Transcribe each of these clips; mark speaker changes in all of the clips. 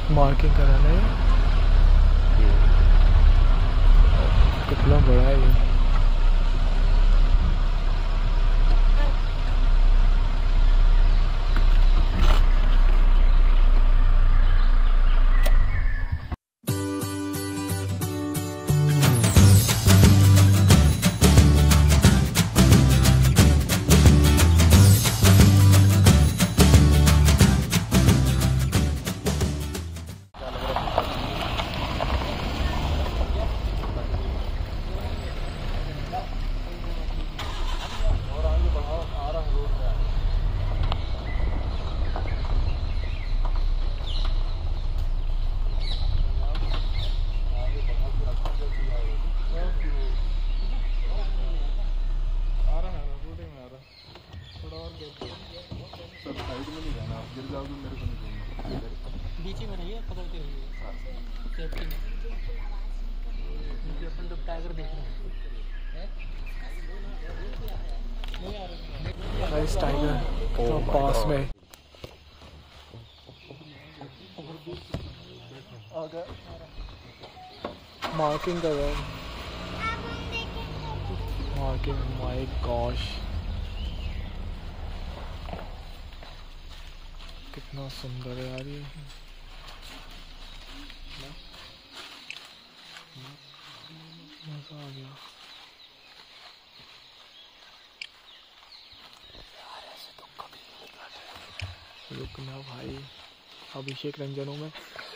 Speaker 1: Marking कराना है। कितना बड़ा है ये।
Speaker 2: बीच में रहिए, पकड़ते रहिए सेफ्टी में, क्योंकि अपन लोग टाइगर देख रहे हैं।
Speaker 1: इस टाइगर तो पास में मार्किंग कर रहा है। मार्किंग, माय गॉश, कितना सुंदर है यार ये। मजा आ गया यार, ऐसे तो कभी नहीं कर। रुकना भाई, अभिषेक रंजनों में।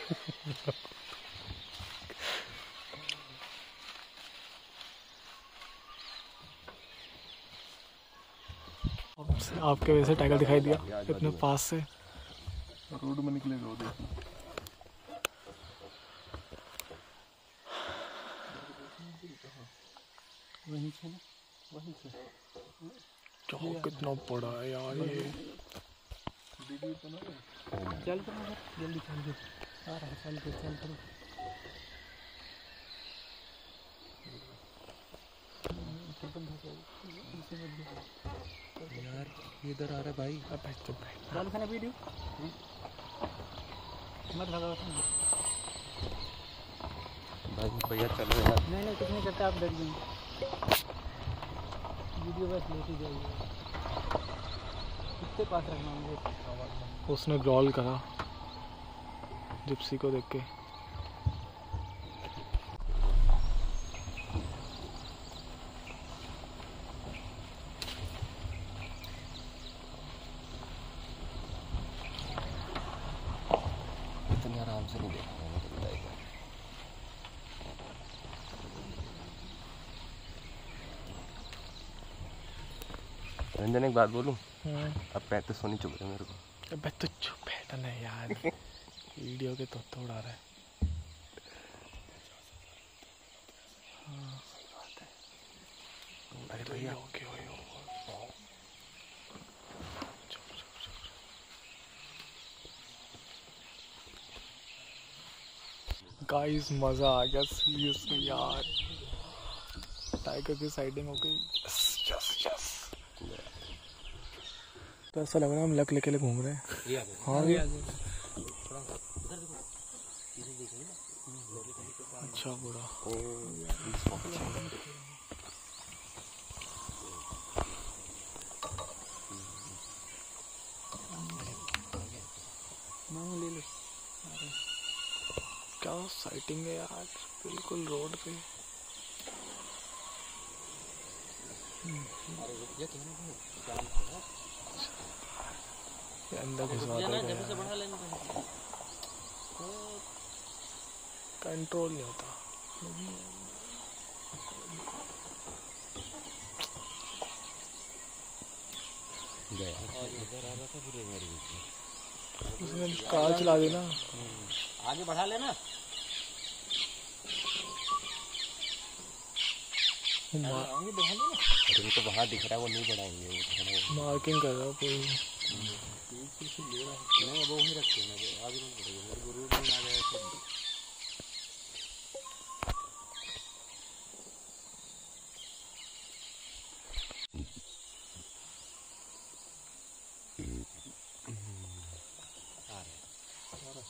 Speaker 1: आपके वजह से टाइगर दिखाई दिया इतने पास से।
Speaker 3: रोड में निकलेगा वो, देखो वहीं से ना, वहीं से
Speaker 1: चलो कितना बड़ा है यार ये।
Speaker 2: चल तो जल्दी चल दो, आ रहा है, चल करो।
Speaker 3: यार इधर आ रहा है भाई।
Speaker 1: अब चुप रहे।
Speaker 2: चालू खाना वीडियो मत लगाओ
Speaker 3: भाई भैया चलो यार।
Speaker 2: नहीं कुछ नहीं करता, आप डर जाइए, वीडियो बस लेती जाइए। कितने पास रखना मुझे।
Speaker 1: उसने ग्रॉल करा जिप्सी को देख के।
Speaker 3: इतने आराम से नहीं देखा मुझे बताएगा। रंजन एक बात बोलूं, अब 35 सोनी चुप रहे मेरे को।
Speaker 1: अबे तो चुप बैठा ना यार। वीडियो के तो उड़ा रहा है। हाँ सही बात है। अरे भैया ओके हो गाइस, मजा आ गया सीरियसली यार। टाइगर की साइडिंग हो गई। यस तो ऐसा लग रहा है हम लक लेके घूम रहे हैं। हाँ अच्छा बुरा
Speaker 2: ले लो।
Speaker 1: क्या साइटिंग है यार, बिल्कुल रोड पे। अंदर घुसवा देगा, कंट्रोल नहीं होता। उसने कार चला दी ना,
Speaker 2: आगे बढ़ा लेना।
Speaker 3: अरे वो तो वहाँ दिख रहा है, वो नहीं बढ़ाएंगे, वो
Speaker 1: मार्किंग कर रहा है कोई।
Speaker 3: नहीं वो वहीं रखते हैं, आगे नहीं बढ़ेगा, मेरे को रोड में आ गया तो।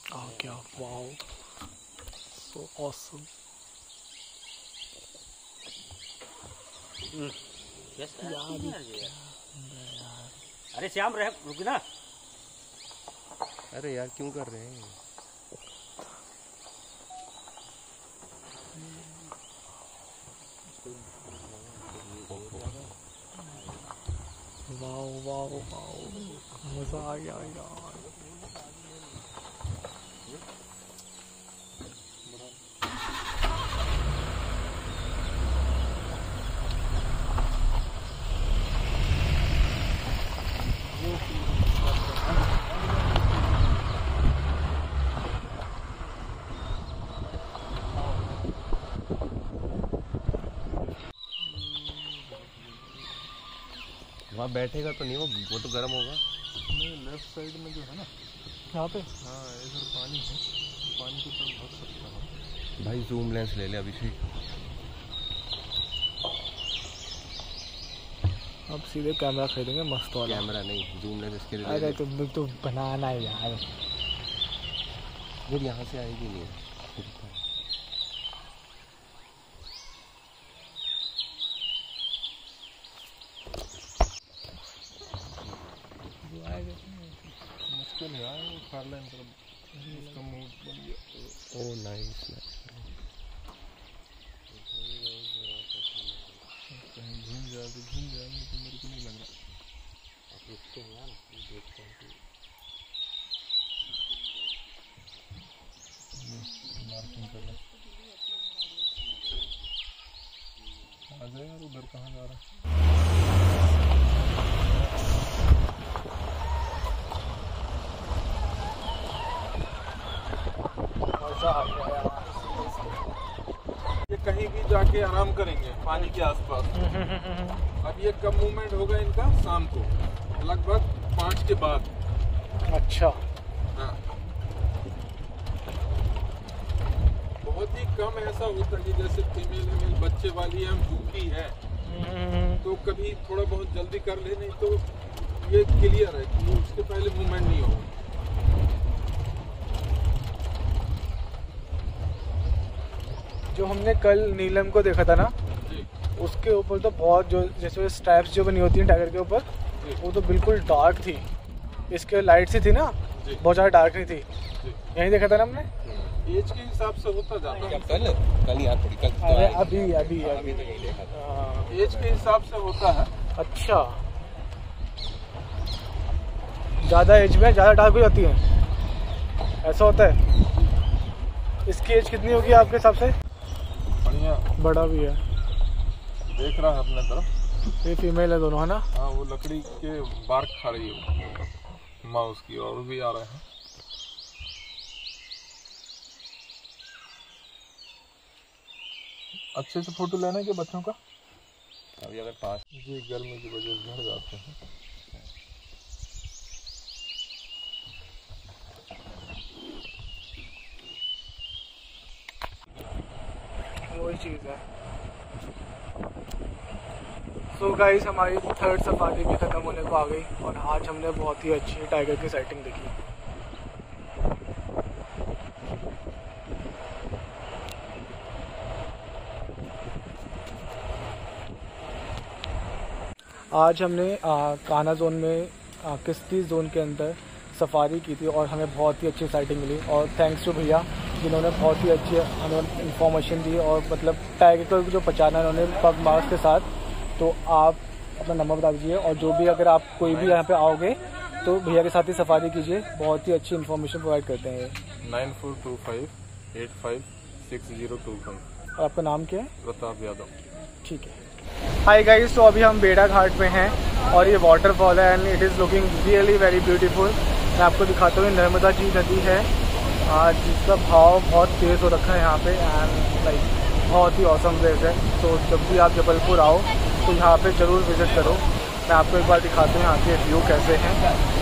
Speaker 1: क्या वाओ, सो ऑसम।
Speaker 2: अरे श्याम रह रुक ना।
Speaker 3: अरे यार क्यों कर रहे हैं?
Speaker 1: वाओ वाओ वाओ, मजा आ गया यार।
Speaker 3: वहाँ बैठेगा तो नहीं, वो तो गर्म होगा।
Speaker 1: नहीं, लेफ्ट साइड में जो है ना यहाँ पे,
Speaker 4: हाँ इधर पानी है, पानी की तरफ भाग सकता है।
Speaker 3: भाई जूम लेंस ले ले अभिषेक।
Speaker 1: अब सीधे कैमरा खरीदेंगे मस्त वाला।
Speaker 3: कैमरा नहीं, जूम लेंस इसके लिए।
Speaker 1: अरे तुम तो बनाना है यार।
Speaker 3: फिर यहाँ से आएगी नहीं।
Speaker 4: मुश्किल है यार, वो फारलाइन तरफ उसका मूड बन गया।
Speaker 3: Oh nice.
Speaker 4: कहीं घूम जाए तो घूम जाए, तो मेरे को नहीं लग रहा।
Speaker 2: आप रुकते हैं यार, देखते हैं।
Speaker 4: मार्किंग कर ले। आ जाए यार, उधर कहाँ जा रहा है? ये कहीं भी जाके आराम करेंगे पानी के आसपास। अब ये कब मूवमेंट होगा इनका? शाम को लगभग 5 के बाद।
Speaker 1: अच्छा,
Speaker 4: हाँ, बहुत ही कम ऐसा होता है कि जैसे फीमेल बच्चे वाली है, भूखी है तो कभी थोड़ा बहुत जल्दी कर ले, नहीं तो ये क्लियर है कि उसके पहले मूवमेंट नहीं होगा।
Speaker 1: जो हमने कल नीलम को देखा था ना, उसके ऊपर तो बहुत, जो जैसे स्ट्रैप्स जो बनी होती हैं टाइगर के ऊपर, वो तो बिल्कुल डार्क थी। इसके लाइट सी थी ना, बहुत ज़्यादा डार्क नहीं थी। यहीं देखा था ना हमने।
Speaker 4: एज के हिसाब से होता जाता है।
Speaker 3: कल यहाँ थोड़ी, कल तो
Speaker 1: अरे
Speaker 3: आएगी।
Speaker 1: अभी अभी
Speaker 3: अभी तो यही देखा था।
Speaker 4: एज के हिसाब से होता है।
Speaker 1: अच्छा, ज़्यादा एज में ज़्यादा डार्क हो जाती है, ऐसा होता है। इसकी एज कितनी होगी आपके हिसाब से?
Speaker 4: बढ़िया,
Speaker 1: बड़ा भी है,
Speaker 4: देख रहा है अपने तरफ।
Speaker 1: ये फीमेल है दोनों, है ना?
Speaker 4: हाँ, वो लकड़ी के बार्क खा रही है माउस की, और भी आ रहे हैं। अच्छे से फोटो लेने के बच्चों का।
Speaker 3: अभी अगर पास
Speaker 4: जी, गर्मी की वजह से झड़ जाते हैं।
Speaker 1: वही चीज़ है। सो गाइस, हमारी थर्ड सफारी भी ख़त्म होने को आ गई और आज हमने बहुत ही अच्छी टाइगर की साइटिंग देखी। आज हमने कान्हा जोन में किश्ती जोन के अंदर सफारी की थी और हमें बहुत ही अच्छी साइटिंग मिली। और थैंक्स टू भैया जिन्होंने बहुत ही अच्छी हमें इंफॉर्मेशन दी, और मतलब टाइगर को जो पहचाना उन्होंने पग मार्क्स के साथ। तो आप अपना नंबर बता दीजिए, और जो भी अगर आप कोई भी यहाँ पे आओगे तो भैया के साथ ही सफारी कीजिए, बहुत ही अच्छी इन्फॉर्मेशन प्रोवाइड करते हैं ये।
Speaker 4: 9425856025।
Speaker 1: और आपका नाम क्या है?
Speaker 4: प्रताप यादव।
Speaker 1: ठीक है। हाय गाइस, तो अभी हम बेड़ा घाट में हैं और ये वाटरफॉल है and it is looking really very beautiful. मैं आपको दिखाता हूँ, नर्मदा जी नदी है जिसका भाव बहुत तेज़ हो रखा है यहाँ पे, एंड लाइक बहुत ही औसम प्लेस है। तो जब भी आप जबलपुर आओ तो यहाँ पे ज़रूर विज़िट करो। मैं आपको एक बार दिखाता हूँ यहाँ के व्यू कैसे हैं।